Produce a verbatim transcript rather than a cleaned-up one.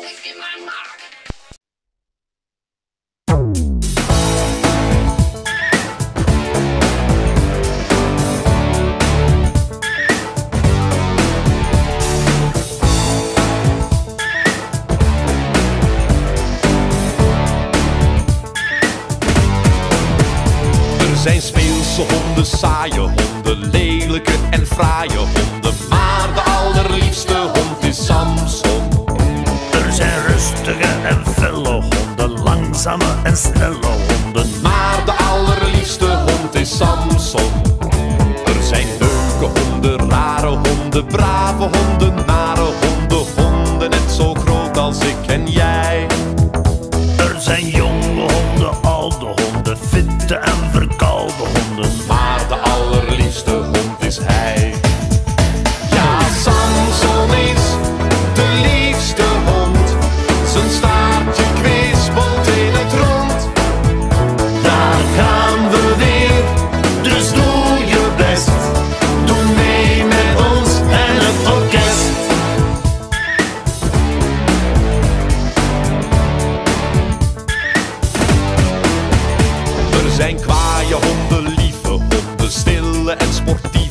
ligt in mijn maag. Er zijn speelse honden, saaie honden, lelijke en fraaie honden, maar de allerliefste hond is Samson. Er zijn rustige en felle honden, langzame en snelle honden, Maar de allerliefste hond is Samson. Er zijn leuke honden, rare honden, brave honden, nare honden, honden net zo groot als ik en jij. er zijn jonge honden, oude honden, fitte en verkoude honden, Maar de allerliefste hond is hij. Ja, Samson is de liefste hond. Zijn staartje kwispelt in het rond. daar gaan we weer, dus doe je best, doe mee met ons en het orkest. Er zijn kwaaie honden, lieve honden, stille en sportieve